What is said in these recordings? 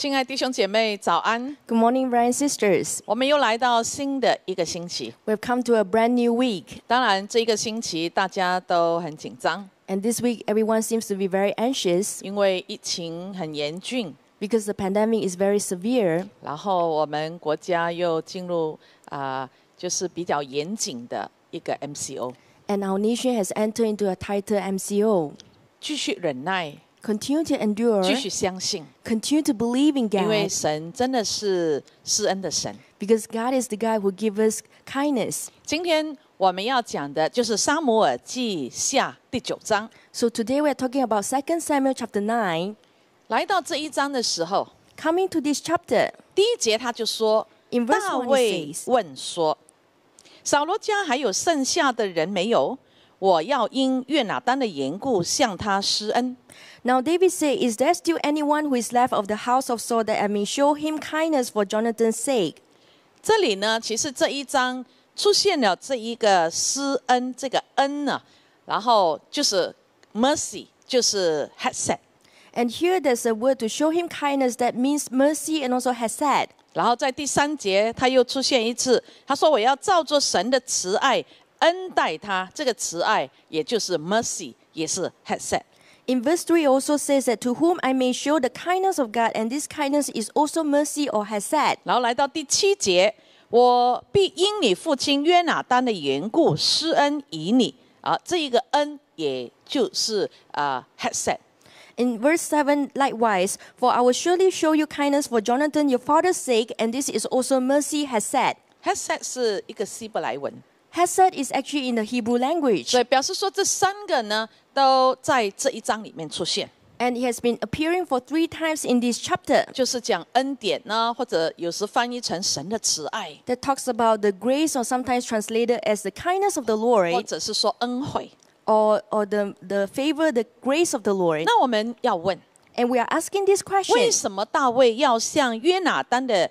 亲爱弟兄姐妹，早安！ Good morning, brothers and sisters. 我们又来到新的一个星期。 We've come to a brand new week. 当然，这个星期大家都很紧张， And this week, everyone seems to be very anxious 因为疫情很严峻， because the pandemic is very severe. 然后我们国家又进入就是比较严谨的一个 MCO， And our nation has entered into a tighter MCO. 继续忍耐， Continue to endure. 继续相信， Continue to believe in 因为 God. 神真的是施恩的神。 Because God is the God who gives us kindness. 今天我们要讲的就是撒母耳记下第9章。 So today we are talking about 2 Samuel chapter 9. 来到这一章的时候， Coming to this chapter, 第1节他就说， in verse 大 1 卫 it says, 问说：“扫罗家还有剩下的人没有？我要因约拿单的缘故向他施恩。” Now David said, Is there still anyone who is left of the house of Saul that I may show him kindness for Jonathan's sake? 这里呢，其实这一章出现了这一个施恩，这个恩呢，然后就是 mercy， 就是 hesed。 And here there's a word to show him kindness that means mercy and also hesed. 然后在第3节，他又出现一次，他说：“我要照着神的慈爱恩待他。”这个慈爱也就是 mercy， 也是 hesed。 In verse 3 it also says that to whom I may show the kindness of God, and this kindness is also mercy or hesed. 然后来到第7节，我必因你父亲约拿单的缘故施恩于你。这一个恩也就是hesed。 In verse 7, likewise, for I will surely show you kindness for Jonathan your father's sake, and this is also mercy hesed. hesed 是一个希伯来文， Hesed is actually in the Hebrew language, 所以表示说这3个呢都在这一章里面出现， and it has been appearing for 3 times in this chapter. 就是讲恩典呢，或者有时翻译成神的慈爱， That talks about the grace, or sometimes translated as the kindness of the 或 Lord, 者是说恩惠。 or the favor, the grace of the Lord. 那我们要问， And we are asking this 为 question. 什么大卫要向约拿单的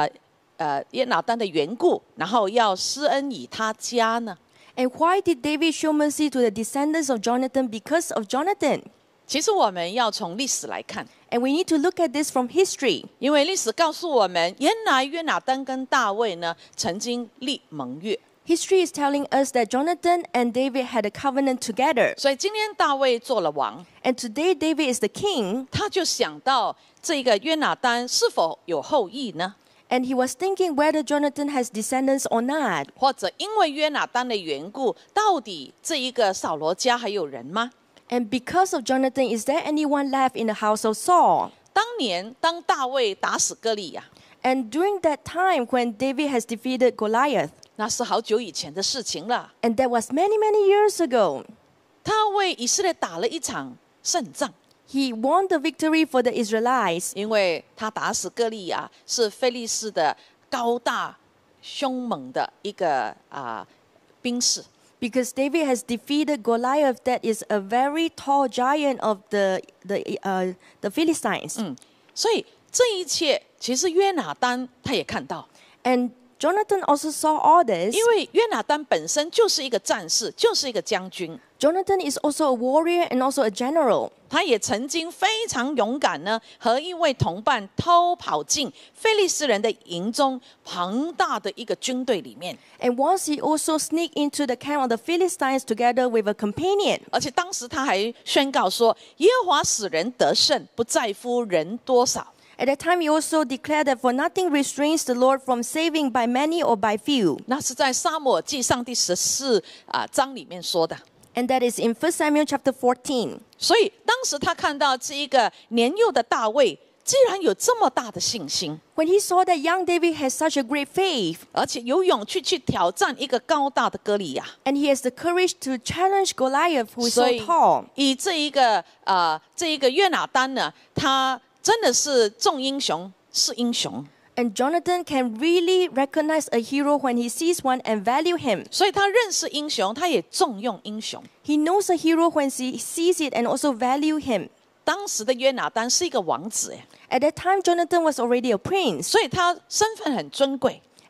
缘故，然后要施恩于他家呢？ And why did David show mercy to the descendants of Jonathan because of Jonathan? 其实我们要从历史来看， And we need to look at this from history. 因为历史告诉我们，原来约拿单跟大卫呢曾经立盟约。 History is telling us that Jonathan and David had a covenant together. 所以今天大卫做了王， And today David is the king. 他就想到这个约拿单是否有后裔呢？ And he was thinking whether Jonathan has descendants or not. 或者因为约拿单的缘故，到底这一个扫罗家还有人吗？ And because of Jonathan, is there anyone left in the house of Saul? 当年当大卫打死歌利亚， And during that time when David has defeated Goliath, 那是好久以前的事情了。 and that was many, many years ago, 他为以色列打了一场胜仗， he won the victory for the Israelites 因为他打死歌利亚是非利士的高大凶猛的一个兵士。 because David has defeated Goliath, that is a very tall giant of the Philistines. 所以这一切其实约拿单他也看到， And Jonathan also saw all this. 因为约拿单本身就是一个战士，就是一个将军。 Jonathan is also a warrior and also a general. 他也曾经非常勇敢呢，和一位同伴偷跑进非利士人的营中庞大的一个军队里面。 And once he also sneaked into the camp of the Philistines together with a companion. 而且当时他还宣告说：“耶和华使人得胜，不在乎人多少。” At that time, he also declared that for nothing restrains the Lord from saving by many or by few. 那是在撒母耳记上第14章里面说的。 And that is in 1 Samuel chapter 14. 所以当时他看到这一个年幼的大卫，既然有这么大的信心， When he saw that young David has such a great faith, 而且有勇气去挑战一个高大的歌利亚， and he has the courage to challenge Goliath, who is 所 so 以 tall. 以这一个约拿单呢，他真的是众英雄，是英雄。 And Jonathan can really recognize a hero when he sees one and value him. 所以他认识英雄，他也重用英雄。 He knows a hero when he sees it and also value him. 当时的约拿单是一个王子， At that time, Jonathan was already a prince. 所以他身份很尊贵。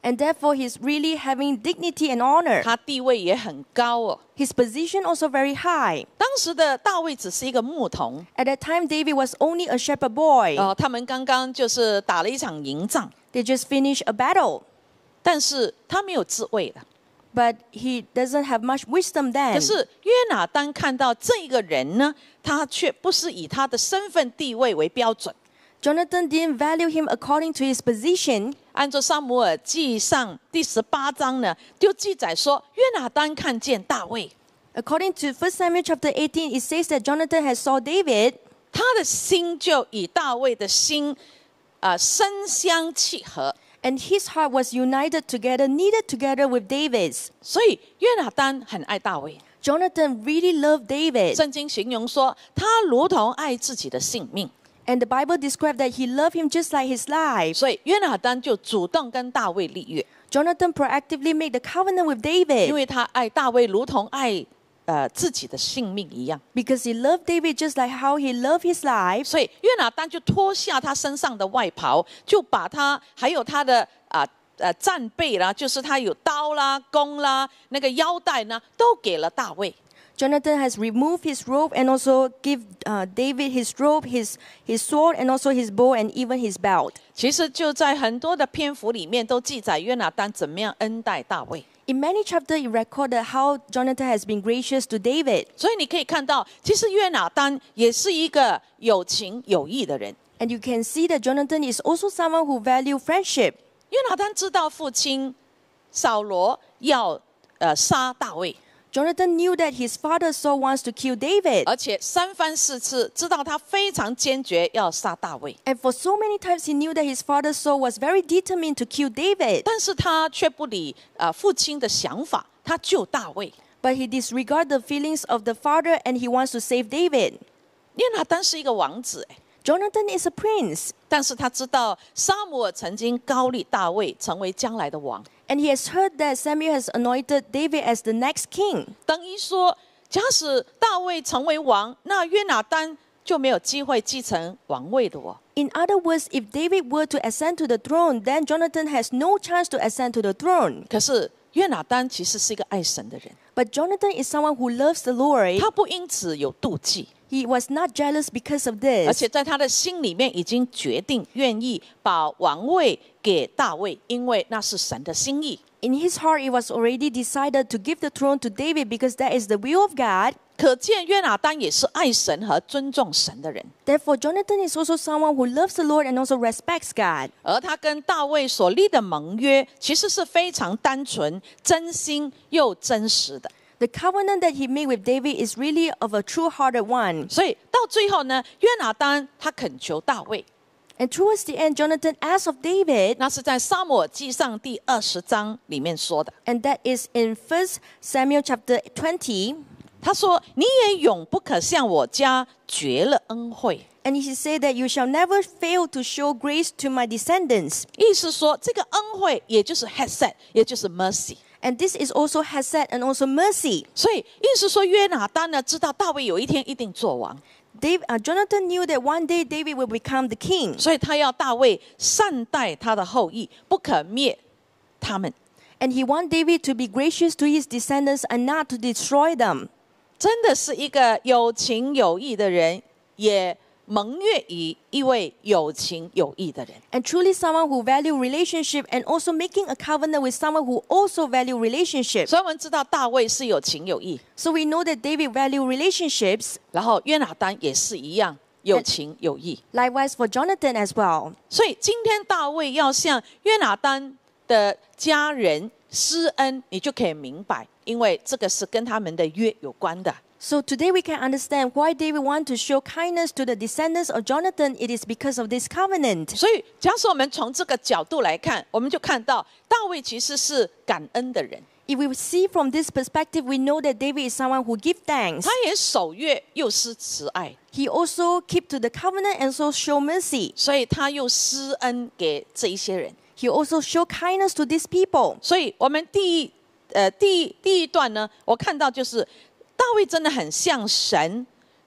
And therefore, he's really having dignity and honor. 他地位也很高哦。 His position also very high. 当时的大卫只是一个牧童， At that time, David was only a shepherd boy. 他们刚刚就是打了一场营仗， They just finished a battle. 但是他没有智慧的。 But he doesn't have much wisdom 可 then. 是约拿单看到这个人呢，他却不是以他的身份地位为标准。 Jonathan didn't value him according to his position. 按照撒母耳记上第18章呢，就记载说，约拿单看见大卫， According to 1 Samuel chapter 18, it says that Jonathan has saw David, 他的心就与大卫的心深相契合。 and his heart was united together, knitted together with David's. 所以约拿单很爱大卫。 Jonathan really loved David. 圣经形容说，他如同爱自己的性命。 And the Bible described that he loved him just like his life. 所以约拿单就主动跟大卫立约， Jonathan proactively made the covenant with David 因为他爱大卫如同爱自己的性命一样。 because he loved David just like how he loved his life. 所以约拿单就脱下他身上的外袍，就把他还有他的战备啦，就是他有刀啦、弓啦、那个腰带呢，都给了大卫。 Jonathan has removed his robe and also give David his robe, his sword, and also his bow and even his belt. 其实就在很多的篇幅里面都记载约拿单怎么样恩待大卫。 In many chapters, it recorded how Jonathan has been gracious to David. 所以你可以看到，其实约拿单也是一个有情有义的人。 And you can see that Jonathan is also someone who values friendship. 约拿单知道父亲扫罗要杀大卫， Jonathan knew that his father Saul wants to kill David. 而且3番4次知道他非常坚决要杀大卫， And for so many times, he knew that his father Saul was very determined to kill David. 但是他却不理父亲的想法，他救大卫。 But he disregarded the feelings of the father and he wants to save David. 约拿单是一个王子， Jonathan is a prince. 但是他知道撒母耳曾经高立大卫成为将来的王， And he has heard that Samuel has anointed David as the next king. 等于说，假使大卫成为王，那约拿单就没有机会继承王位的哦。 In other words, if David were to ascend to the throne, then Jonathan has no chance to ascend to the throne. 可是约拿单其实是一个爱神的人， But Jonathan is someone who loves the Lord. 他不因此有妒忌， He was not jealous because of 而 this. 且在他的心里面已经决定愿意把王位给大卫，因为那是神的心意。 In his heart, it was already decided to give the throne to David because that is the will of God. 可见约拿单也是爱神和尊重神的人， Therefore, Jonathan is also someone who loves the Lord and also respects God. 而他跟大卫所立的盟约，其实是非常单纯、真心又真实的。 The covenant that he made with David is really of a true-hearted one. 所以到最后呢，约拿单他恳求大卫， And towards the end, Jonathan asked of David, 那是在撒母耳记上第20章里面说的。 and that is in 1 Samuel chapter 20. 他说：“你也永不可向我家绝了恩惠。” And he said that you shall never fail to show grace to my descendants. 意思说，这个恩惠也就是 hesed， 也就是 mercy。 And this is also hesed and also mercy. 所以意思说，约拿单呢知道大卫有一天一定做王， Jonathan knew that one day David will become the king. 所以他要大卫善待他的后裔，不可灭他们。 And he wants David to be gracious to his descendants and not to destroy them. 真的是一个有情有义的人，也盟约于一位有情有义的人。 And truly someone who value relationship and also making a covenant with someone who also value relationship. 所以我们知道大卫是有情有义， So we know that David value relationships. 然后约拿单也是一样有情有义。 Likewise for Jonathan as well. 所以今天大卫要向约拿单的家人施恩，你就可以明白，因为这个是跟他们的约有关的。 So today we can understand why David wanted to show kindness to the descendants of Jonathan. It is because of this covenant. 所以假使我们从这个角度来看，我们就看到大卫其实是感恩的人， If we see from this perspective, we know that David is someone who gives thanks. 他也守约又施慈爱， He also keep to the covenant and so show mercy. 所以他又施恩给这一些人。 He also show kindness to these people. 所以我们第一段呢，我看到就是大卫真的很像神，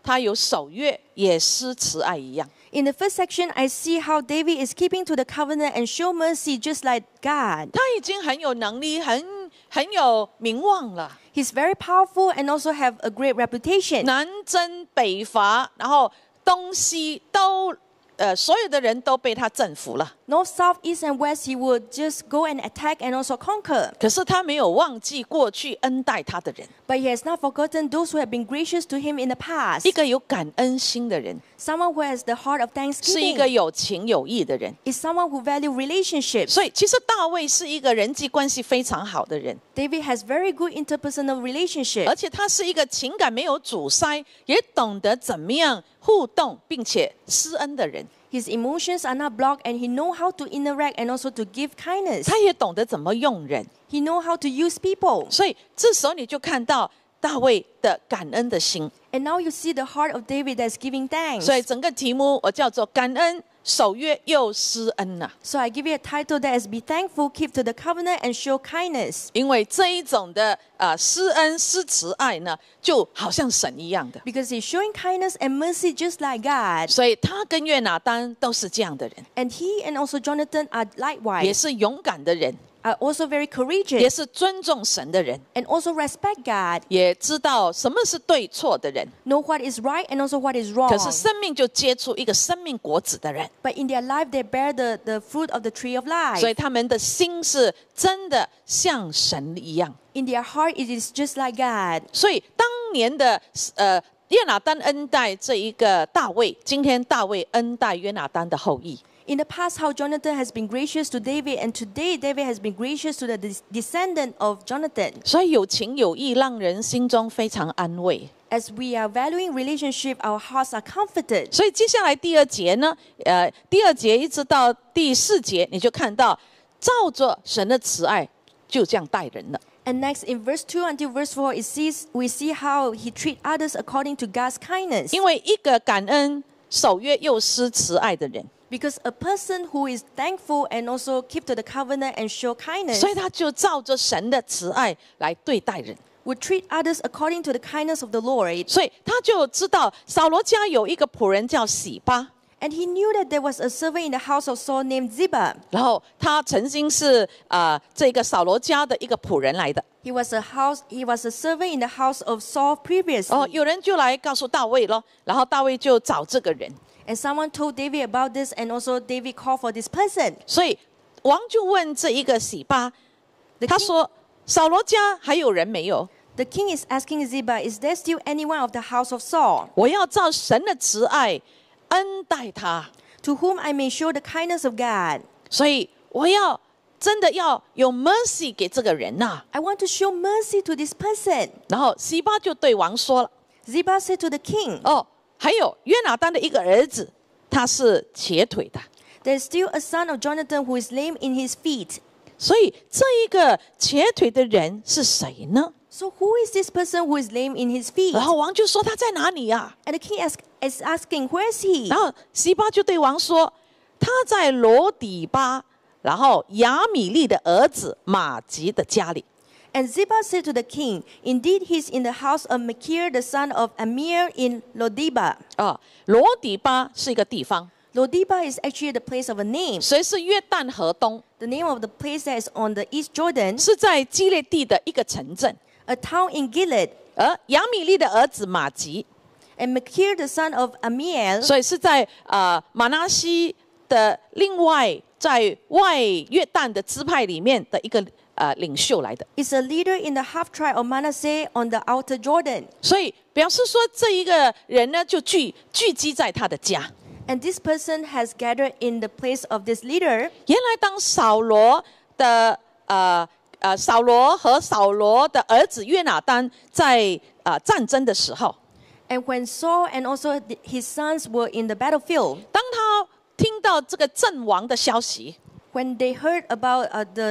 他有守约也施慈爱一样。 In the first section, I see how David is keeping to the covenant and show mercy just like God. 他已经很有能力，很有名望了， He's very powerful and also have a great reputation. 南征北伐，然后东西都所有的人都被他征服了。 North, south, east, and west, he would just go and attack and also conquer. 可是他没有忘记过去恩待他的人， But he has not forgotten those who have been gracious to him in the past. 一个有感恩心的人， Someone who has the heart of 是一个 thanksgiving 有情有义的人。 is someone who values relationships. 所以其实大卫是一个人际关系非常好的人， David has very good interpersonal relationship. 而且他是一个情感没有阻塞，也懂得怎么样互动并且施恩的人。 His emotions are not blocked and he knows how to interact and also to give kindness. 他也懂得怎么用人， He knows how to use people. 所以这时候你就看到大卫的感恩的心。 And now you see the heart of David that's giving thanks. 所以整个题目我叫做感恩、守约又施恩呐。 So I give you a title that is Be Thankful, Keep to the Covenant, and Show Kindness. 因为这一种的施恩施慈爱呢，就好像神一样的， Because he's showing kindness and mercy just like God. 所以他跟约拿单都是这样的人， And he and also Jonathan are 也 likewise, 是勇敢的人， are also very 也 courageous 是尊重神的人， and also respect God, 也知道什么是对错的人。 know what is right and also what is wrong. 可是生命就结出一个生命果子的人， But in their life, they bear the fruit of the tree of 所以 life. 他们的心是真的像神一样。 In their heart, it is just like God. 所以当年的约拿单恩待这一个大卫，今天大卫恩待约拿单的后裔。 In the past, how Jonathan has been gracious to David, and today David has been gracious to the descendant of Jonathan. 所以有情有义，让人心中非常安慰。 As we are valuing relationship, our hearts are comforted. 所以接下来第二节呢，第二节一直到第4节，你就看到照着神的慈爱，就这样待人了。 And next, in verse 2 until verse 4, we see how he treats others according to God's kindness. 因为一个感恩、守约又施慈爱的人， Because a person who is thankful and also keep to the covenant and show kindness 所以他就照着神的慈爱来对待人。 would treat others according to the kindness of the Lord. 所以他就知道扫罗家有一个仆人叫洗巴， And he knew that there was a servant in the house of Saul named Ziba. 然后他曾经是这个扫罗家的一个仆人来的。 He was a servant in the house of Saul previously. 有人就来告诉大卫咯，然后大卫就找这个人。 And someone told David about this, and also David called for this person. 所以王就问这一个洗巴，他说：“扫罗家还有人没有？ The king is asking Ziba, is there still anyone of the house of Saul 我要照神的慈爱恩待他， to whom I may show the kindness of God? 所以我要真的要有 mercy 给这个人呐、 I want to show mercy to this person. 然后洗巴就对王说了 Ziba said to the king,：“ 还有约拿单的一个儿子，他是瘸腿的。 There is still a son of Jonathan who is lame in his feet. 所以这一个瘸腿的人是谁呢？ So who is this person who is lame in his feet? 然后王就说他在哪里呀、 And the king is asking, where is he? 然后洗巴就对王说，他在罗底巴，然后亚米利的儿子马吉的家里。 And Ziba said to the king, Indeed, he is in the house of Machir, the son of Amir in Lodiba. 罗底巴是一个地方， Lodiba is actually the place of a name. 谁是约旦河东， The name of the place that is on the East Jordan, 是在基列地的一个城镇。 a town in Gilead. 而亚米利的儿子马吉， And Machir, the son of Amiel, 所以是在马拿西的另外在外约旦的支派里面的一个领袖来的。 is a leader in the half tribe of Manasseh on the outer Jordan. 所以表示说，这一个人呢，就聚集在他的家。 And this person has gathered in the place of this leader. 原来当扫罗的扫罗和扫罗的儿子约拿单在战争的时候， And when Saul and also his sons were in the battlefield, 当他听到这个阵亡的消息， when they heard about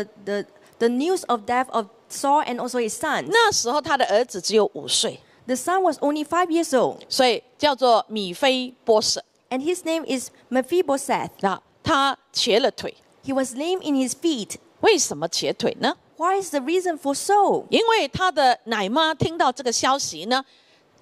the news of death of Saul and also his sons, 那时候他的儿子只有5岁， the son was only 5 years old. 所以叫做米非波设。 And his name is Mephibosheth. 他瘸了腿， He was lame in his feet. 为什么瘸腿呢？ Why is the reason for so? 因为他的奶妈听到这个消息呢，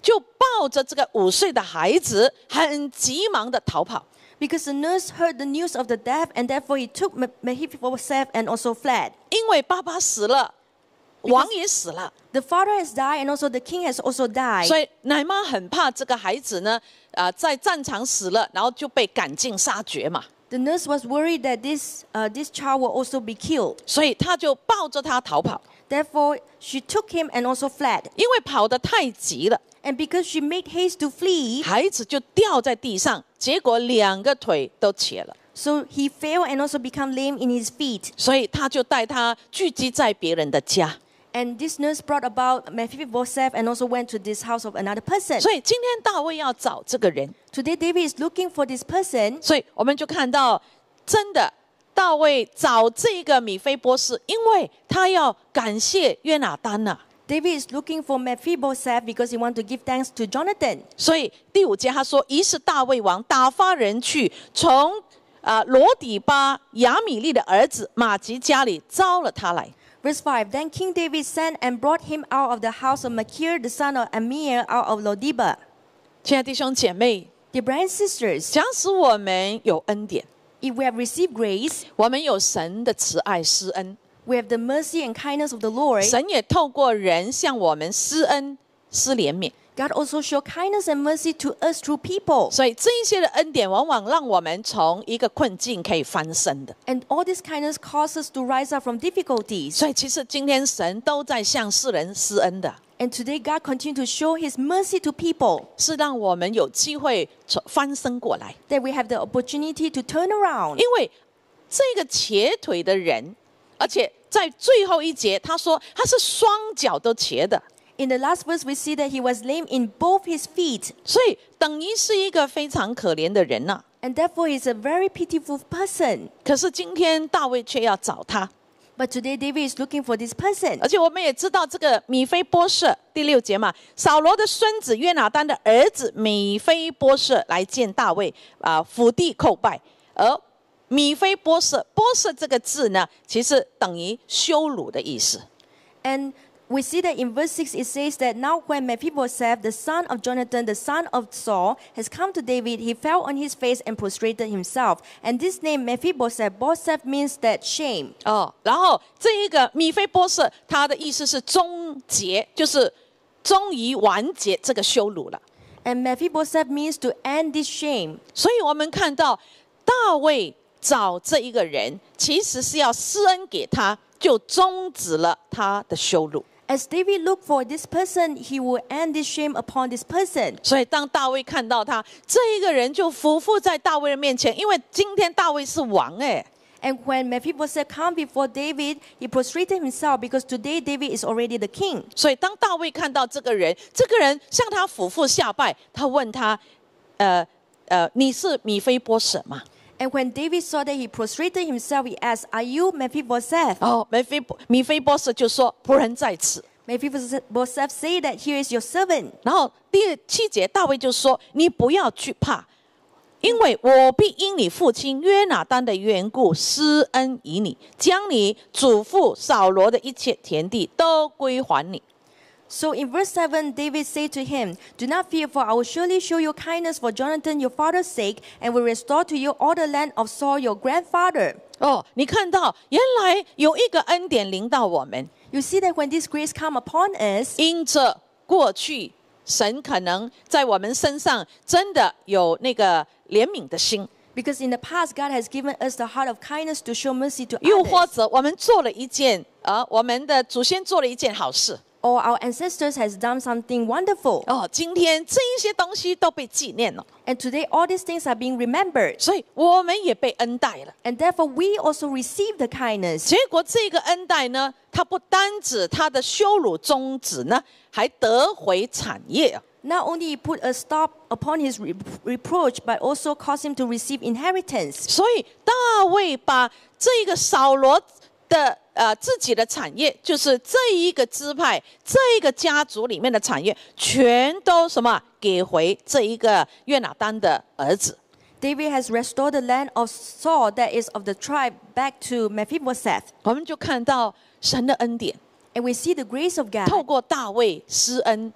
就抱着这个5岁的孩子，很急忙的逃跑。 Because the nurse heard the news of the death, and therefore he took Mephibosheth and also fled. 因为爸爸死了，王也死了， The father has died, and also the king has also died. 所以奶妈很怕这个孩子呢，在战场死了，然后就被赶尽杀绝嘛。 The nurse was worried that this child will also be killed. 所以他就抱着他逃跑， Therefore, she took him and also fled. 因为跑得太急了， And because she made haste to flee, 孩子就掉在地上，结果2个腿都瘸了。 so he fell and also became lame in his feet. 所以他就带他聚集在别人的家。 And this nurse brought about Mephibosheth and also went to this house of another person. 所以今天大卫要找这个人， Today, David is looking for this person. 所以我们就看到，真的大卫找这个米非波士，因为他要感谢约拿单呐。 David is looking for Mephibosheth because he wants to give thanks to Jonathan. 所以第5节他说：“于是大卫王打发人去，从罗底巴亚米利的儿子马吉家里招了他来。” Verse 5, Then King David sent and brought him out of the house of Machir, the son of Amir, out of Lodiba. 亲爱的弟兄姐妹， Dear brothers and sisters, 假使我们有恩典， if we have received grace, 我们有神的慈爱施恩， we have the mercy and kindness of the Lord. 神也透过人向我们施恩施怜悯。 God also showed kindness and mercy to us through people. 所以这一些的恩典，往往让我们从一个困境可以翻身的。 And all this kindness causes us to rise up from difficulties. 所以其实今天神都在向世人施恩的， And today God continues to show his mercy to people, 是让我们有机会翻身过来。 that we have the opportunity to turn around. 因为这个瘸腿的人，而且在最后一节他说他是双脚都瘸的， In the last verse, we see that he was lame in both his feet. 所以等于是一个非常可怜的人呐。 And therefore, he's a very pitiful person. 可是今天大卫却要找他， But today, David is looking for this person. 而且我们也知道这个米非波设第6节嘛，扫罗的孙子约拿单的儿子米非波设来见大卫，伏地叩拜。而米非波设，波设这个字呢，其实等于羞辱的意思。 And we see that in verse 6, it says that now when Mephibosheth, the son of Jonathan, the son of Saul, has come to David, he fell on his face and prostrated himself. And this name Mephibosheth, Bosheth means that shame. 然后这一个米非波设，它的意思是终结，就是终于完结这个羞辱了。 And Mephibosheth means to end this shame. 所以我们看到大卫找这一个人，其实是要施恩给他，就终止了他的羞辱。 As David looked for this person, he will end this shame upon this person. 所以当大卫看到他，这一个人就俯伏在大卫的面前，因为今天大卫是王哎。 And when Mephibosheth came before David, he prostrated himself because today David is already the king. 所以当大卫看到这个人，这个人向他俯伏下拜，他问他，你是米非波设吗？ And when David saw that he prostrated himself, he asked, Are you Mephibosheth? 米非波设就说仆人在此。 Mephibosheth said that here is your servant. 然后第7节大卫就说，你不要惧怕，因为我必因你父亲约拿单的缘故施恩于你，将你祖父扫罗的一切田地都归还你。 So in verse 7, David said to him, Do not fear, for I will surely show you kindness for Jonathan your father's sake, and will restore to you all the land of Saul your grandfather. 你看到原来有一个恩典临到我们， You see that when this grace come upon us, 因着过去神可能在我们身上真的有那个怜悯的心， because in the past God has given us the heart of kindness to show mercy to 又或 others, 者我们做了一件我们的祖先做了一件好事， or our ancestors has done something wonderful. 今天这一些东西都被纪念了， And today all these things are being remembered. 所以我们也被恩待了。 And therefore we also receive the kindness. 结果这个恩待呢，他不单指他的羞辱终止呢，还得回产业。 Not only he put a stop upon his reproach, but also caused him to receive inheritance. 所以大卫把这个扫罗的自己的产业，就是这一个支派、这一个家族里面的产业，全都什么给回这一个约拿单的儿子。 David has restored the land of Saul, that is of the tribe, back to Mephibosheth. 我们就看到神的恩典， And we see the grace of God 透过大卫施恩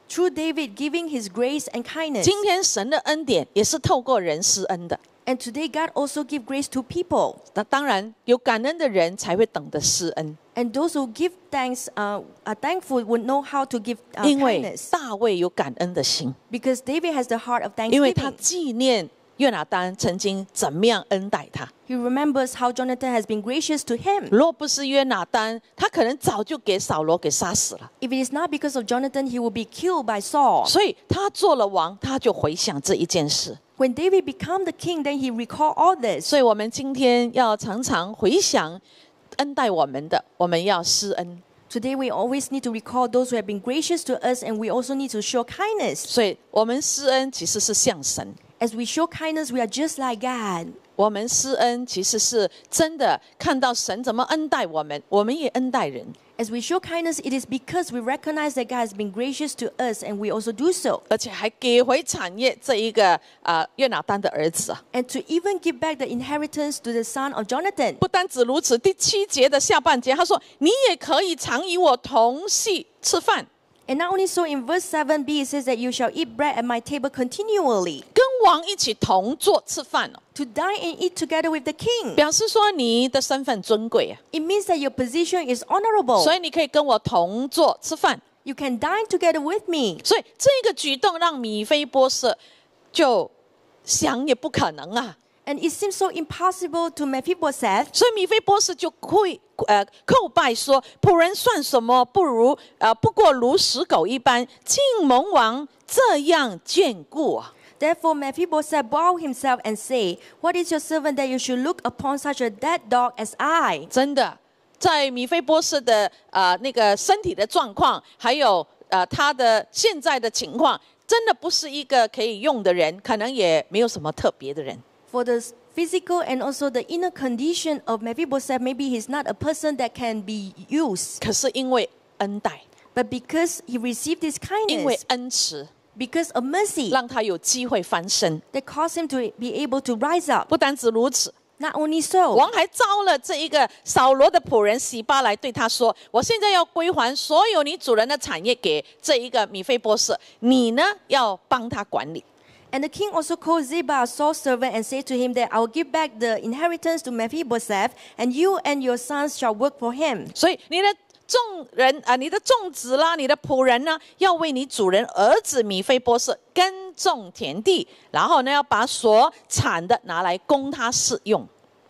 through David giving his grace and kindness. 今天神的恩典也是透过人施恩的。 And today God also gives grace to people. 那当然有感恩的人才会懂得施恩。 And those who give thanks, are thankful, would know how to give 因为 kindness. 大卫有感恩的心， Because David has the heart of 因为他 thanksgiving. 纪念约拿单曾经怎么样恩待他。 He remembers how Jonathan has been gracious to him. 若不是约拿单，他可能早就给扫罗给杀死了。 If it is not because of Jonathan, he will be killed by Saul. 所以他做了王，他就回想这一件事。 When David became the king, then he recalled all this. 所以我们今天要常常回想恩待我们的，我们要施恩。 Today we always need to recall those who have been gracious to us, and we also need to show kindness. 所以我们施恩其实是向神， As we show kindness, we are just like God. 我们施恩其实是真的看到神怎么恩待我们，我们也恩待人。 As we show kindness, it is because we recognize that God has been gracious to us, and we also do so. 而且还给回产业这一个约拿单的儿子啊！ And to even give back the inheritance to the son of Jonathan. 不单止如此，第7节的下半节他说：“你也可以常与我同席吃饭。” And not only so, in verse 7b, it says that you shall eat bread at my table continually. 跟王一起同坐吃饭哦， To dine and eat together with the king. 表示说你的身份尊贵啊， It means that your position is honorable. 所以你可以跟我同坐吃饭。 You can dine together with me. 所以这个举动让米非波设就想也不可能啊， And it seems so impossible to Mephibosheth. 所以米非波设就会叩拜说：“仆人算什么？不过如死狗一般，竟蒙王这样眷顾啊！” Therefore Mephibosheth bowed himself and said, What is your servant that you should look upon such a dead dog as I? 真的，在米非波设的那个身体的状况，还有他的现在的情况，真的不是一个可以用的人，可能也没有什么特别的人。 For the physical and also the inner condition of Mephibosheth, maybe he's not a person that can be used. 可是因为恩待， But because he received this 因为 kindness, 恩慈， because of mercy, 让他有机会翻身。 that caused him to be able to rise up. 不单止如此， Not only so, 王还招了这一个扫罗的仆人洗巴来对他说：“我现在要归还所有你主人的产业给这一个米非波设，你呢要帮他管理。” and the king also called Ziba, Saul's servant, and said to him that I will give back the inheritance to Mephibosheth, and you and your sons shall work for him. 所以你的众人你的众子啦，你的仆人呢，要为你主人儿子米非波设耕种田地，然后呢，要把所产的拿来供他使用。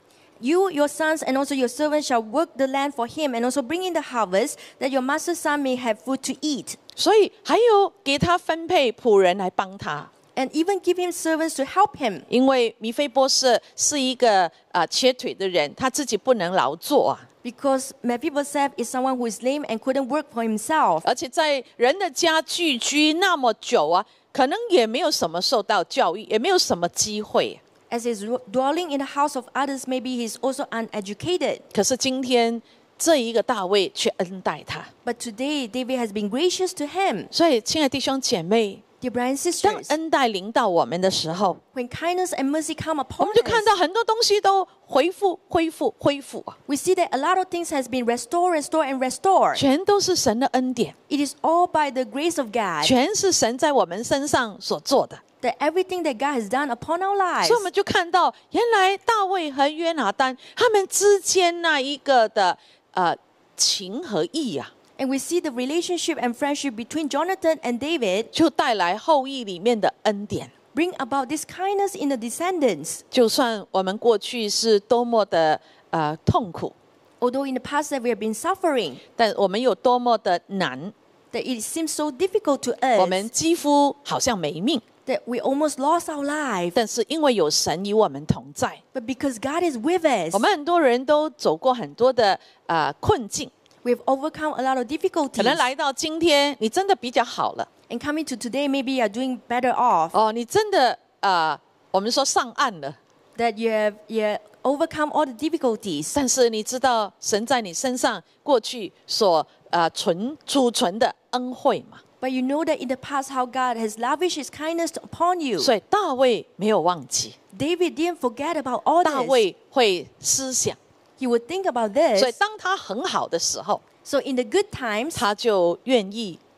You, your sons, and also your servants shall work the land for him, and also bring in the harvest, that your master's son may have food to eat. 所以还有给他分配仆人来帮他， And even give him servants to help him. 因为米非波设是一个瘸腿的人，他自己不能劳作啊。 Because Mephibosheth is someone who is lame and couldn't work for himself. 而且在人的家聚居那么久啊，可能也没有什么受到教育，也没有什么机会。 As he's dwelling in the house of others, maybe he's also uneducated. 可是今天这一个大卫却恩待他。 But today, David has been gracious to him. 所以，亲爱的弟兄姐妹， Dear brothers and 当 sisters, 恩待临到我们的时候， when kindness and mercy come 我 upon 们就看 us, 到很多东西都恢复啊， we see that a lot of things has been restored, and restored. 全都是神的恩典， It is all by the grace of God. 全是神在我们身上所做的。 That everything that God has done upon our lives. 所以我们就看到，原来大卫和约拿单他们之间那一个的情和义啊， And we see the relationship and friendship between Jonathan and David 就带来后裔里面的恩典。 bring about this kindness in the descendants. 就算我们过去是多么的痛苦， Although in the past that we have been suffering, 但我们有多么的难， that it seems so difficult to 我 us, 们几乎好像没命。 that we almost lost our life. 但是因为有神与我们同在， But because God is with us, 我们很多人都走过很多的困境， we've overcome a lot of 可 difficulties. 能来到今天，你真的比较好了 And coming to today, maybe you are doing better off. 哦，你真的我们说上岸了。 That you have overcome all the difficulties. 但是你知道神在你身上过去所储存的恩惠吗？ But you know that in the past how God has lavished His kindness upon you. 所以大卫没有忘记， David didn't forget about all 大 this. 卫会思想， He would think about 所以 this. 当他很好的时候， So in the good times, 他就愿意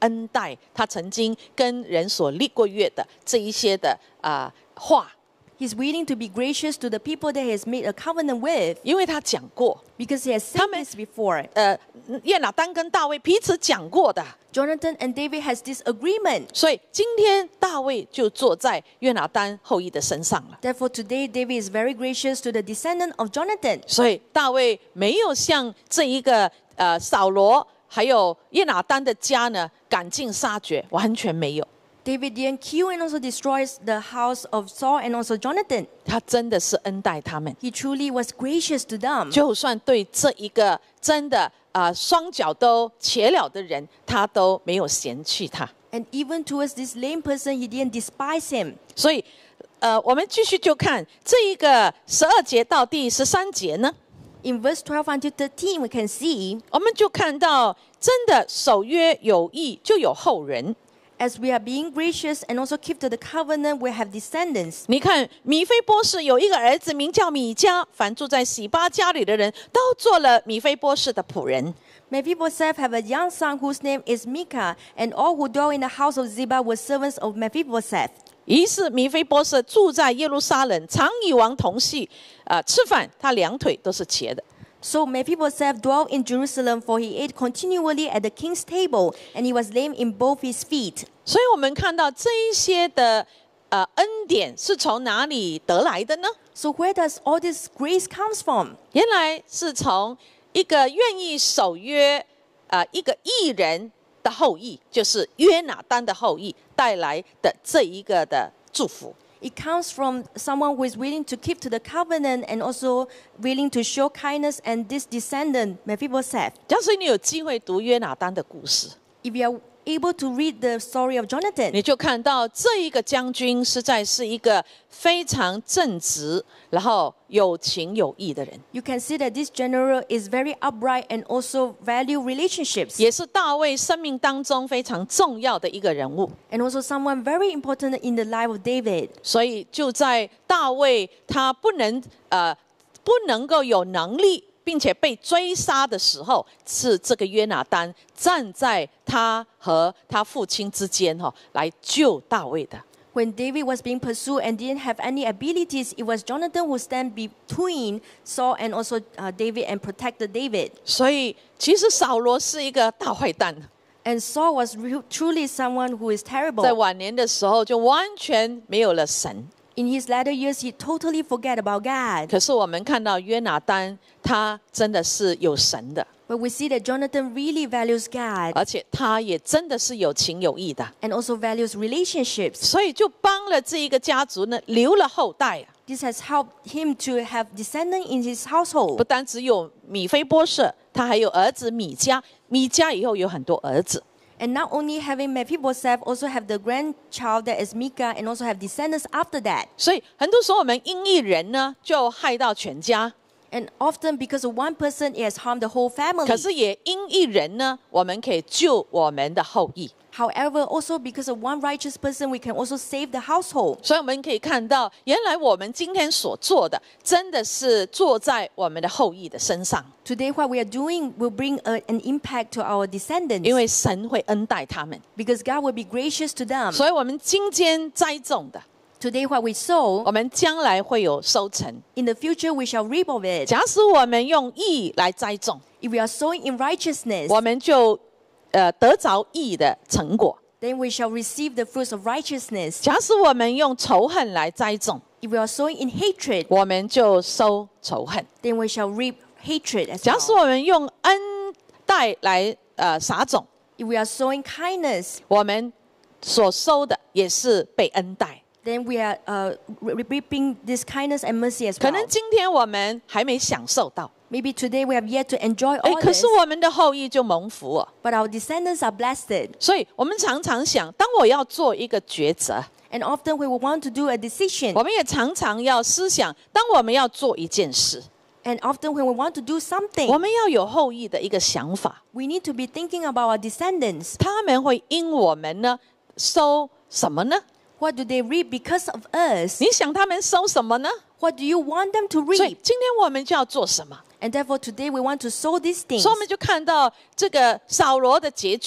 恩待他曾经跟人所立过约的这一些的话。 He's willing to be gracious to the people that he has made a covenant with. 因为他讲过 Because he has said this before. 约拿单跟大卫彼此讲过的。 Jonathan and David has this agreement. 所以今天大卫就坐在约拿单后裔的身上了。 Therefore today David is very gracious to the descendant of Jonathan. 所以大卫没有像这一个扫罗还有约拿单的家呢赶尽杀绝，完全没有。 David didn't kill and also destroys the house of Saul and also Jonathan. 他真的是恩待他们。 He truly was gracious to them. 就算对这一个真的双脚都瘸了的人，他都没有嫌弃他。 And even towards this lame person, he didn't despise him. 所以我们继续就看这一个12节到第13节呢。 In verse 12 until 13, we can see. 我们就看到真的守约有义，就有后人。 As we are being gracious and also keep to the covenant, we have descendants. 你看米非波士有一个儿子名叫米迦，凡住在洗巴家里的人都做了米非波士的仆人。 Mephibosheth have a young son whose name is Micah, and all who dwell in the house of Ziba were servants of Mephibosheth. 于是米非波士住在耶路撒冷，常与王同席吃饭，他两腿都是瘸的。 So Mephibosheth dwelt in Jerusalem, for he ate continually at the king's table, and he was lame in both his feet. 所以我们看到这一些的恩典是从哪里得来的呢？ So where does all this grace comes from? 原来是从一个愿意守约一个义人的后裔，就是约拿单的后裔带来的这一个的祝福。 It comes from someone who is willing to keep to the covenant and also willing to show kindness, and this descendant, Mephibosheth. 假使你有机会读约拿单的故事， If you are able to read the story of Jonathan, 你就看到这一个将军实在是一个非常正直，然后有情有义的人， you can see that this general is very upright and also value relationships, 也是大卫生命当中非常重要的一个人物。 and also someone very important in the life of David. 所以就在大卫他不能够有能力并且被追杀的时候，是这个约拿单站在他和他父亲之间来救大卫的。 When David was being pursued and didn't have any abilities, it was Jonathan who stand between Saul and also David and protected David. 所以其实扫罗是一个大坏蛋， And Saul was truly someone who is 在 terrible. 晚年的时候就完全没有了神。 In his latter years, he totally forget about God. 可是我们看到约拿单，他真的是有神的， But we see that Jonathan really values God 而且他也真的是有情有义的， and also values relationships. 所以就帮了这一个家族呢留了后代。 This has helped him to have descendants in his 不 household. 单只有米非波设，他还有儿子米迦，米迦以后有很多儿子。 And not only having Mephibosheth, also have the grandchild that is Micah, and also have descendants after that. 所以很多时候我们因一人呢，就害到全家； And often because of one person, it has harmed the whole family. 可是也因一人呢，我们可以救我们的后裔。 However, also because of one righteous person, we can also save the household. 所以我们可以看到，原来我们今天所做的，真的是做在我们的后裔的身上。 Today, what we are doing will bring an impact to our descendants. 因为神会恩待他们， Because God will be gracious to them. 所以我们今天栽种的， Today, what we sow, 我们将来会有收成。 in the future, we shall reap of it. 假使我们用义来栽种， If we are sowing in righteousness, 我们就得着义的成果。 then we shall receive the fruits of righteousness. 假使我们用仇恨来栽种， If we are sowing in hatred, 我们就收仇恨； then we shall reap hatred as 假使 well. 我们用恩待来撒种， If we are sowing kindness, 我们所收的也是被恩待。 then we are reaping this kindness and mercy as 可 well. 能今天我们还没享受到， Maybe today we have yet to enjoy all 可 this, 是我们的后裔就蒙福了。 but our descendants are blessed. 所以我们常常想，当我要做一个抉择， And often we will want to do a decision. 我们也常常要思想，当我们要做一件事， And often when we want to do 我 something, 们要有后裔的一个想法， we need to be thinking about our descendants. 他们会因我们呢收什么呢？ What do they reap because of us? 你想他们收什么呢？ What do you want them to 所以 reap? 今天我们就要做什么？ And therefore today we want to sow these things. 所以我们就看到这个扫罗的结局。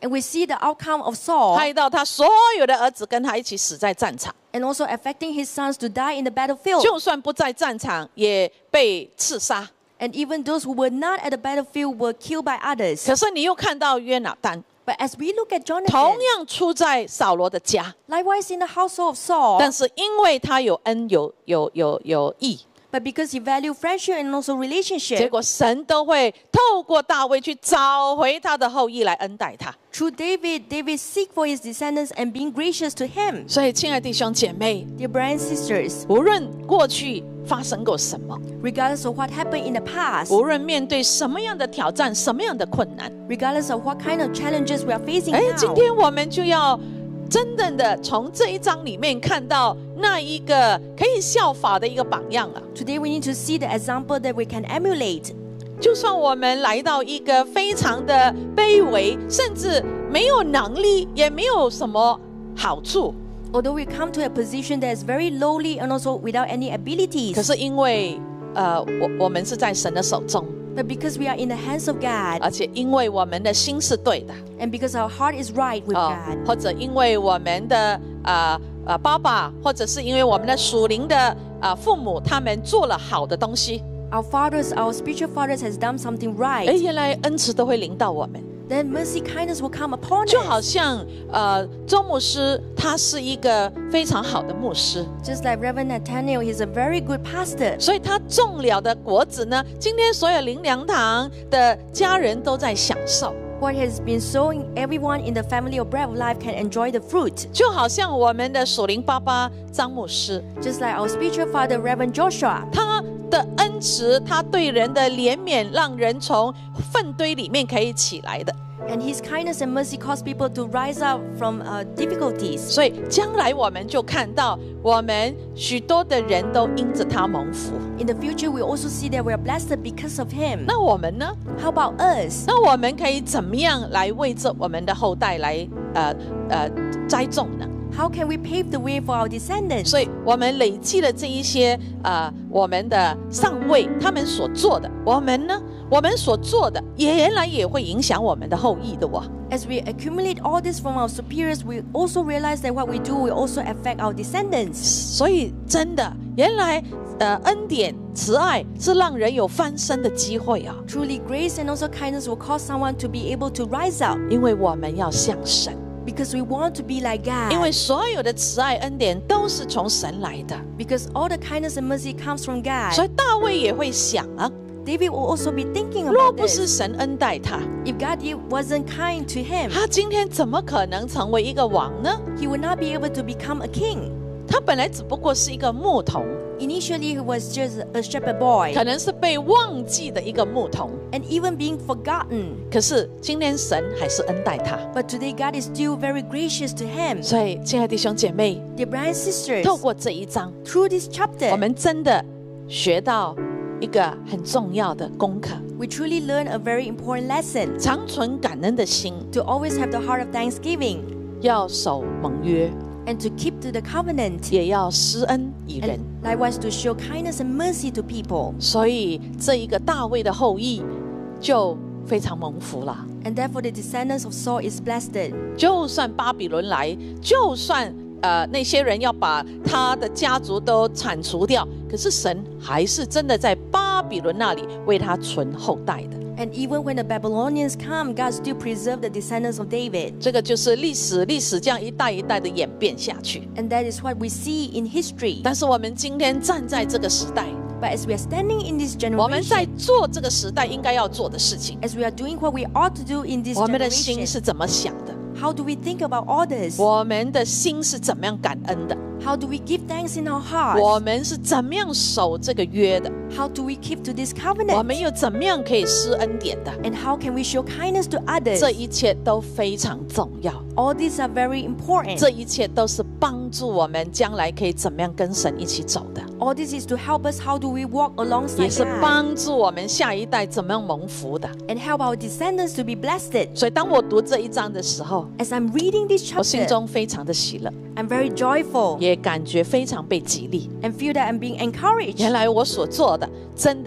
And we see the outcome of Saul, 害到他所有的儿子跟他一起死在战场， and also affecting his sons to die in the battlefield. 就算不在战场也被刺杀。 And even those who were not at the battlefield were killed by others. 可是你又看到约拿单， But as we look at 同 Jonathan, 样出在扫罗的家， likewise in the household of Saul, 但是因为他有恩有义， but because he valued friendship and also 结 relationship, 果神都会透过大卫去找回他的后裔来恩待他。 through David seek for his descendants and being gracious to him. 所以，亲爱的弟兄姐妹， Dear brothers and sisters, 无论过去发生过什么， regardless of what happened in the past, 无论面对什么样的挑战、什么样的困难， regardless of what kind of challenges we are facing 今 now, 天我们就要真正的从这一章里面看到那一个可以效法的一个榜样啊！ today we need to see the example that we can emulate. 就算我们来到一个非常的卑微，甚至没有能力，也没有什么好处， Although we come to a position that is very lowly and also without any 可 abilities, 是因为我们是在神的手中， but because we are in the hands of God, 而且因为我们的心是对的， and because our heart is right with God, 或者因为我们的爸爸，或者是因为我们的属灵的父母，他们做了好的东西， our fathers, our spiritual fathers has done something right, 原来恩慈都会临到我们。 then mercy, kindness will come upon 就好 us. 像周牧师，他是一个非常好的牧师， Just like Reverend Nathaniel, he's a very good pastor. 所以他种了的果子呢，今天所有灵粮堂的家人都在享受。 What has been sowing, everyone in the family of Bread of Life can enjoy the fruit. 就好像我们的属灵爸爸张牧师， Just like our spiritual father, Reverend Joshua, 他的恩慈，他对人的怜悯，让人从粪堆里面可以起来的。 and his kindness and mercy cause people to rise up from difficulties. 所以将来我们就看到，我们许多的人都因着他蒙福。 In the future, we also see that we are blessed because of him. 那我们呢？ How about us? 那我们可以怎么样来为着我们的后代来栽种呢？ How can we pave the way for our descendants? 所以我们累积了这一些我们的上位他们所做的，我们呢，我们所做的原来也会影响我们的后裔的哦。 As we accumulate all this from our superiors, we also realize that what we do will also affect our descendants. 所以真的，原来恩典慈爱是让人有翻身的机会啊， Truly, grace and also kindness will cause someone to be able to rise up 因为我们要像神， because we want to be like 因为 God. 所有的慈爱恩典都是从神来的， Because all the kindness and mercy comes from 所 God. 以大卫也会想啊， David will also be thinking 若 about 不是 this. 神恩待他， If God wasn't kind to him, 他今天怎么可能成为一个王呢？ he would not be able to become a king. 他本来只不过是一个牧童， Initially, he was just a shepherd boy 可能是被忘记的一个牧童， and even being forgotten. 可是今天神还是恩待他。 But today, God is still very gracious to him. 所以，亲爱的弟兄姐妹， Dear brothers and sisters, 透过这一章， through this 我 chapter, 们真的学到一个很重要的功课： we truly learn a very important lesson 常存感恩的心， to always have the heart of thanksgiving 要守盟约， and to keep to the covenant, 也要施恩于人。 and likewise to show kindness and mercy to people. 所以，这一个大卫的后裔就非常蒙福了。 And therefore, the descendants of Saul is blessed. 就算巴比伦来，就算那些人要把他的家族都铲除掉，可是神还是真的在巴比伦那里为他存后代的。 And even when the Babylonians come, God still preserved the descendants of David. 这个就是历史这样一代一代的演变下去。 And that is what we see in history. 但是我们今天站在这个时代， But as we are standing in this 我们在 generation, 做这个时代应该要做的事情， as we are doing what we ought to do in this 我们的心 generation, 是怎么想的？ how do we think about others? 我们的心是怎么样感恩的？ How do we give thanks in our 我 hearts? 们是怎么样守这个约的？ How do we keep to this 我 covenant? 们又怎么样可以施恩典的？ And how can we show kindness to others? 这一切都非常重要， All these are very important. 这一切都是帮助我们将来可以怎么样跟神一起走的， All this is to help us how do we walk 也 alongside 是 God 帮助我们下一代怎么样蒙福的。 and help our descendants to be blessed. 所以当我读这一章的时候， As I'm reading this 我心 chapter, 中非常的喜乐， I'm very joyful 也感觉非常被激励。 and feel that I'm being encouraged. 原来我所做的真的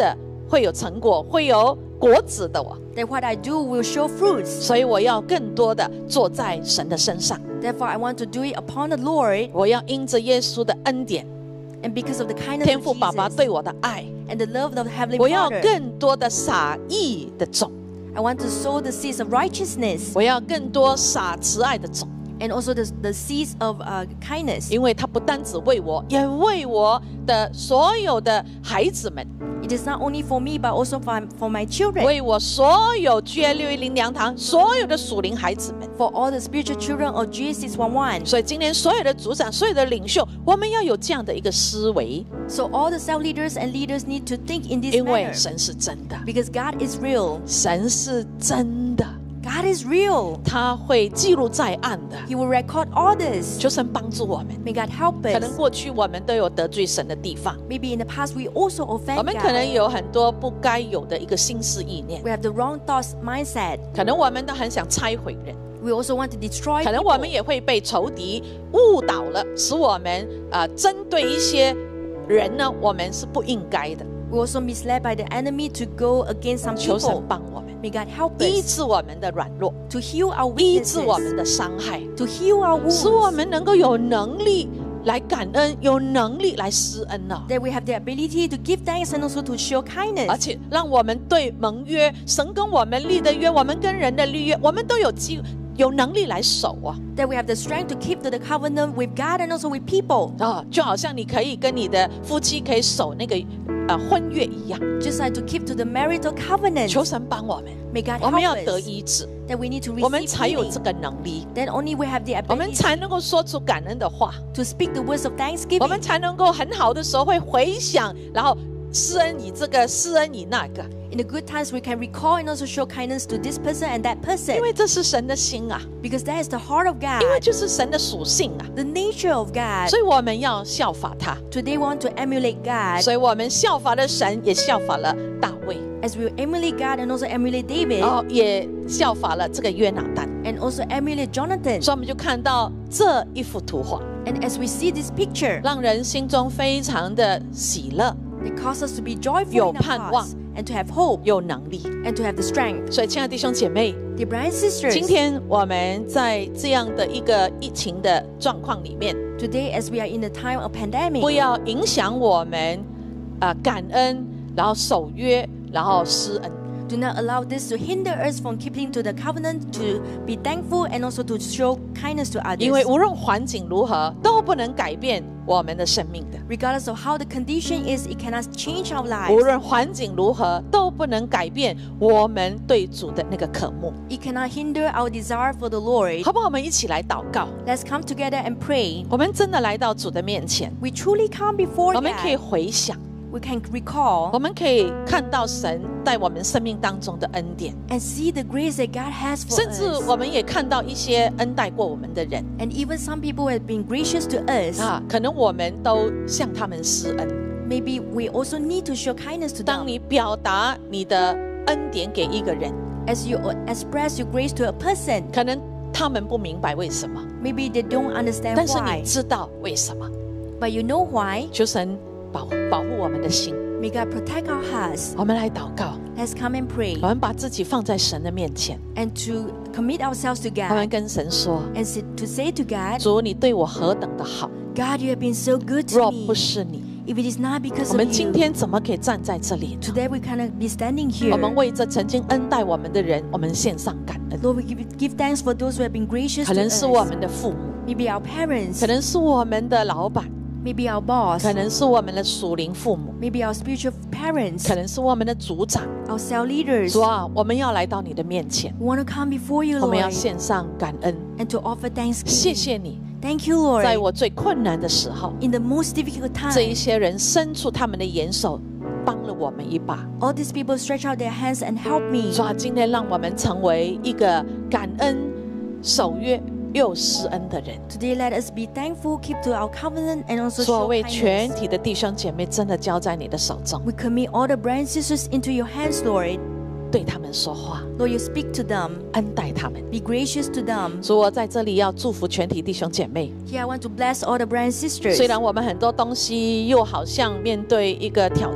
会有成果，会有果子的我。 that what I do will show fruits. 所以我要更多的坐在神的身上。 Therefore, I want to do it upon the Lord. 我要因着耶稣的恩典， And because of the kindness 天 of 父爸爸 Jesus 对我的爱， and the love of the Heavenly 我要 Father, 更多的撒义的种， I want to sow the seeds of righteousness 我要更多撒慈爱的种， and also the seeds of kindness. 因为他不单只为我，也为我的所有的孩子们， It is not only for me, but also for my children, 为我所有 GA611粮堂所有的属灵孩子们。 for all the spiritual children of GA611. 所以今天所有的组长、所有的领袖，我们要有这样的一个思维， So all the cell leaders and leaders need to think in this 因为 manner 神是真的， because God is real. 神是真的， God is real. 他会记录在案的。 He will record all this. 求神帮助我们。 May God help 可能 us. 过去我们都有得罪神的地方， Maybe in the past we also 我 offend 们可能 God. 有很多不该有的一个心思意念， We have the wrong thoughts, mindset. 可能我们都很想拆毁人， We also want to destroy 可能我们 people. 也会被仇敌误导了，使我们针对一些人呢，我们是不应该的。 We're also misled by the enemy to go against some 求神 people. 帮我们， May God help 医 us 治我们的软弱， to heal our 医治我 weaknesses, 们的伤害， to heal our 使我 wounds, 们能够有能力来感恩，有能力来施恩呢。 that we have the ability to give thanks and also to show 而 kindness. 且让我们对盟约，神跟我们立的约，我们跟人的立约，我们都有能力来守啊。 That we have the strength to keep to the covenant with God and also with people. 就好像你可以跟你的夫妻可以守那个婚约一样。 Just like to keep to the marital covenant. 求神帮我们， May God 我们要 help 得 us 医治， that we need to 我们 receive 才有这 healing. 个能力， Then only we have the 我们 ability 才能够说出感恩的话， to speak the words of 我 thanksgiving. 们才能够很好的时候会回想，然后施恩以这个，施恩以那个， In the good times, we can recall and also show kindness to this person and that 因 person. 为这是神的心啊， Because that is the heart of 因为 God, 就是神的属性啊， the nature of God. 所以我们要效法他。 Today, we want to emulate God. 所以我们效法了神，也效法了大卫， As we emulate God and also emulate David 然后也效法了这个约拿单， and also emulate Jonathan. 所以我们就看到这一幅图画， And as we see this picture, 让人心中非常的喜乐， it causes us to be joyful 有 in our 盼望， hearts and to have hope 有能力。 and to have the strength. 所以，亲爱的弟兄姐妹， Dear brothers and sisters, 今天我们在这样的一个疫情的状况里面， today as we are in the time of 不 pandemic, 要影响我们感恩，然后守约，然后施恩。 do not allow this to hinder us from keeping to the covenant, to be thankful and also to show kindness to 因为 others. 无论环境如何，都不能改变我们的生命的。 Regardless of how the condition is, it cannot change our 无 lives. 论环境如何，都不能改变我们对主的那个渴慕， It cannot hinder our desire for the Lord. 好不好？我们一起来祷告， Let's come together and pray. 我们真的来到主的面前， We truly come before 我们可以 God. 回想， We can recall 我们可以看到神在我们生命当中的恩典， and see the grace that God has for 甚至 us. 我们也看到一些恩待过我们的人 And even some people have been gracious to us. 可能我们都向他们施恩。 Maybe we also need to show kindness to 当 them. 你表达你的恩典给一个人， As you express your grace to a person, 可能他们不明白为什么， maybe they don't understand 但是你 why. 知道为什么。 But you know why. 求神保护我们的心。 May God protect our hearts. 我们来祷告， Let's come and pray 我们把自己放在神的面前， and to commit ourselves to 我们 God 跟神说 and to say to God, 主，你对我何等的好， God, you have been so good to 若 me. 不是你， If it is not because 我 of 们今 you, 天怎么可以站在这里呢？ today we cannot be standing 我们 here. 为这曾经恩待我们的人，我们献上感恩。 Lord, we give thanks for those who have been gracious 可 to 能 us. 是我们的父母， Maybe our parents, 可能是我们的老板， maybe our boss, 可能是我们的属灵父母， maybe our spiritual parents, 可能是我们的组长。 our cell leaders. 主啊，我们要来到你的面前， We want to come before you, 我们要 Lord, 献上感恩。 and to offer 谢 thanksgiving. 谢你， Thank you, Lord. 在我最困难的时候， In the most difficult 这一 time, 些人伸出他们的援手，帮了我们一把。 all these people stretch out their hands and help me. 主啊，今天让我们成为一个感恩、守约又施恩的人。 Today, let us be thankful, keep to our covenant, and also 所 show 为全 kindness. 体的弟兄姐妹，真的交在你的手中， We commit all the brothers and sisters into your hands, Lord. 对他们说话， Lord, you speak to them. 恩待他们。 Be gracious to them. 主，我在这里要祝福全体弟兄姐妹。 Here, I want to bless all the brothers and sisters. 虽然我们很多东西又好像面对一个挑战，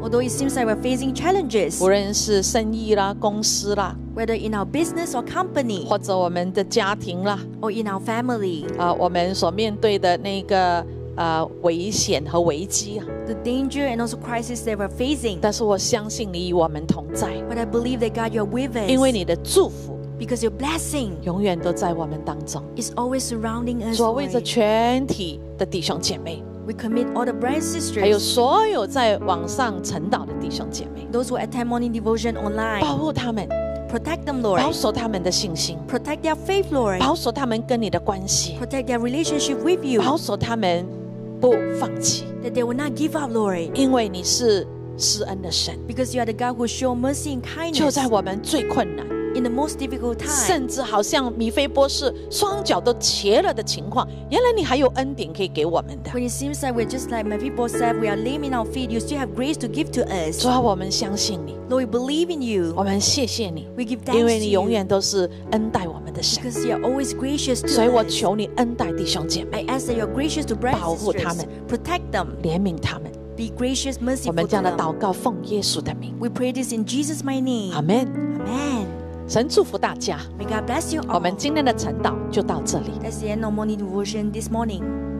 Although it seems like we're facing challenges, 无论是生意啦、公司啦， whether in our business or company 或者我们的家庭啦， or in our family, 我们所面对的那个危险和危机啊， the danger and also crisis that we're facing. 但是我相信你与我们同在， But I believe that God, you're with 因为 us 你的祝福 because your blessing 永远都在我们当中。 is always surrounding us. 主啊，为着 Lord. 全体的弟兄姐妹， We commit all the brothers 还有 and sisters, 所有在网上晨祷的弟兄姐妹， those who attend morning devotion 保 online. 护他们， Protect them, 保 Lord. 守他们的信心， Protect their faith, Lord. 保守他们跟你的关系， Protect their relationship with you. 保守他们不放弃， That they will not give up, Lord. 因为你是施恩的神。 Because you are the God who show mercy and 就 kindness 在我们最困难， in the most difficult time. 甚至好像米非波士双脚都切了的情况，原来你还有恩典可以给我们的。 When it seems like we're just like Mephibosheth, we are lame in our feet, you still have grace to give to us. 主啊，我们相信你， Lord, we believe in you. 我们谢谢你， We give 因 thanks 为 to 你永 you 远都是恩待我们的神。 because you are always gracious to 所以我 us. 求你恩待弟兄姐 I 妹， ask that you are gracious to brothers 保 and 护他 sisters. 们 Protect them. 怜悯他们。 Be gracious, 我 merciful 们 to 这样的 them. 祷告，奉耶稣的名， We pray this in Jesus' mighty name. 阿门。 Amen. 神祝福大家。 May God bless you 我 all. 们今天的晨祷就到这里。 That's the end of morning devotion this morning.